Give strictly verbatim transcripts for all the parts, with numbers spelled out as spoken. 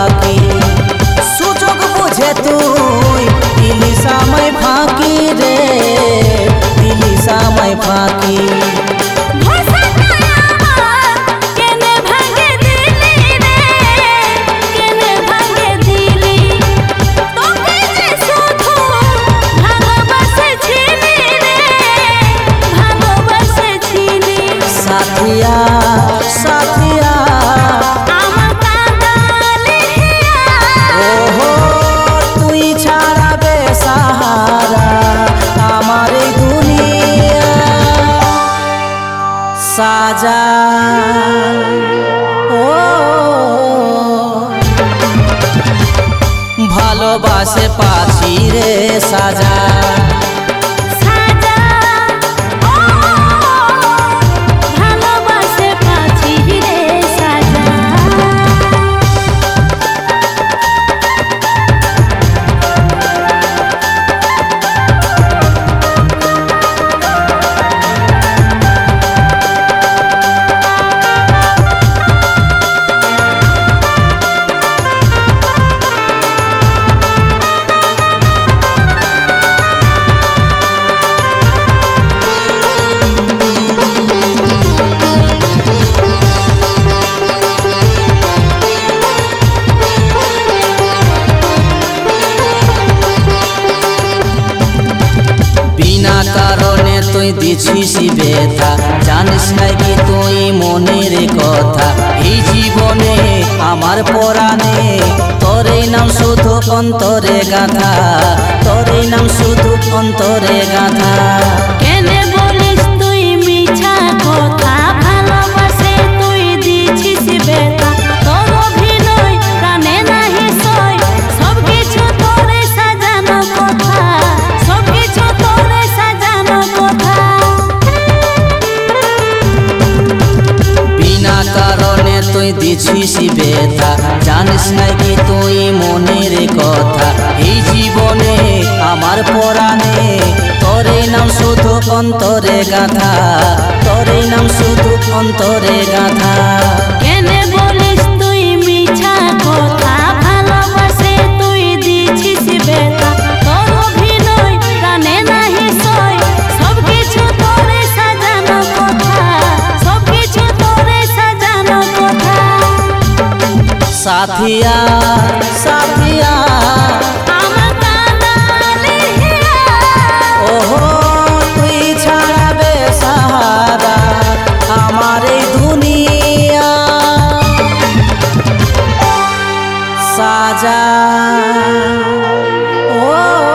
বাকি সুযোগ বুঝে তুই দিলি সময় ফাঁকি রে দিলি সময় ফাঁকি साथिया साथिया ओहो तुई छाड़ा बेसहारा हमारे दुनिया साजा ओ ভালোবাসে পাছি রে সাজা কারণে তুই দিছিস ব্যথা জানিস নাই কি তুই মনের কথা এই জীবনে আমার পরাণে তোরে নাম শুধু অন্তরে গাথা তোরে নাম শুধু অন্তরে গাথা কেনে বলিস তুই মিছা কথা ভালোবাসে তুই দিছিস ব্যথা তোর অভিনয় কানে নাহি সই সব কিছু তোরে সাজানো কথা সব কিছু তোরে সাজানো কথা বিনা কারণে তুই দিছিস ব্যথা জানিস নাই কি তুই মনের কথা এই জীবনে আমার পরাণে তোরে নাম শুধু অন্তরে গাথা তোরে নাম শুধু অন্তরে গাথা কেনে বলিস তুই মিছা কথা ভালোবাসে তুই দিছিস ব্যথা তোর অভিনয় কানে নাহি সই সব কিছু তোরে সাজানো কথা সব কিছু তোরে সাজানো কথা সাথিয়া সাথিয়া আমার কানালে হিয়া ওহো তুই ছাড়া বেসহারা আমার এই দুনিয়া সাজা ও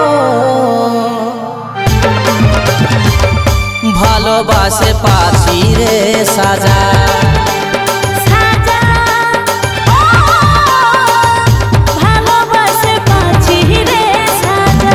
ভালোবাসে পাছি রে সাজা সাজা ও ভালোবাসে পাছি রে সাজা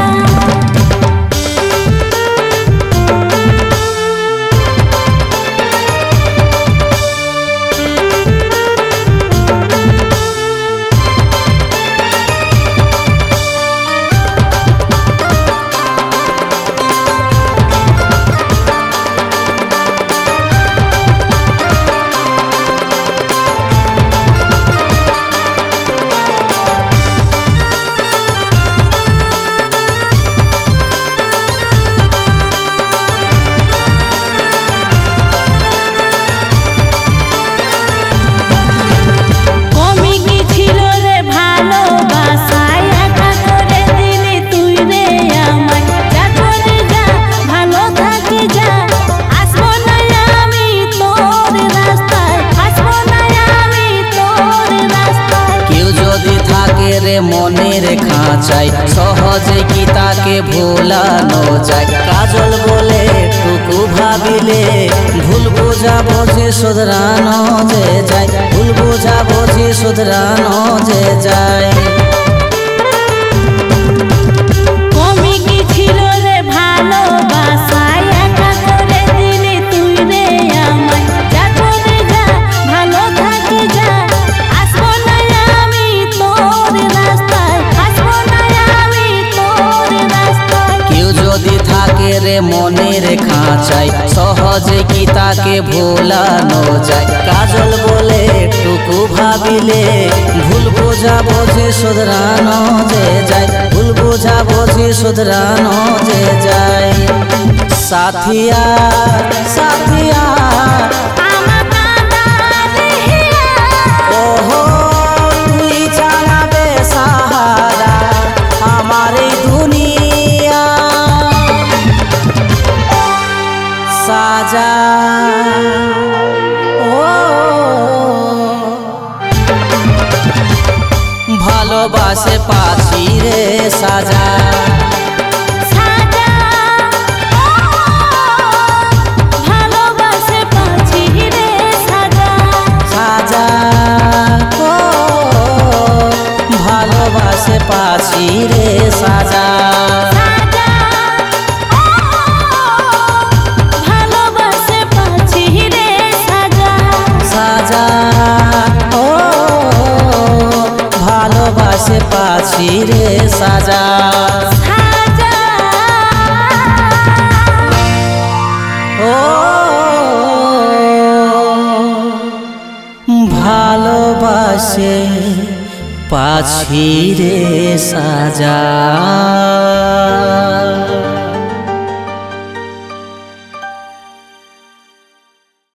কমি কি ছিল রে ভালোবাসায় একা করে দিলি তুই রে আমায় যা চলে যা ভালো থাকি যা আসবো না আমি তোর রাস্তায় আসবো না আমি তোর রাস্তায় কেউ যদি থাকে রে মনের খাঁচাই সহজে কি তাকে ভোলানো যায় কাজল বলে টুকু ভাবিলে ভুল বোঝা বোঝে শুধরানো যে যায় ভুল বোঝা বোঝে শুধরানো যে যায় কমি কি ছিল রে ভালোবাসায় একা করে দিলি তুই রে আমায় যা চলে যা ভালো থাকি যা আসবো না আমি তোর রাস্তায় আসবো না আমি তোর রাস্তায় কেউ যদি থাকে রে মনের খাঁচাই সহজে কি তাকে ভোলানো যায় কাজল বলে টুকু ভাবিলে ভুল বোঝা বোঝে শুধরানো যে যায়, ভুল বোঝা বোঝে শুধরানো যে যায়। সাথিয়া সাথিয়া ওহো তুই জানাবে সাহারা আমার এই দুনিয়া সাজা। ভালোবাসে পাছি রে সাজা, ভালোবাসে পাছি রে সাজা, সাজা ও ভালোবাসে পাছি রে সাজা, ভালোবাসে পাছি রে সাজা, সাজা ও ভালোবাসে পাছি রে সাজা, সাজা ও ভালোবাসে পাছি রে সাজা।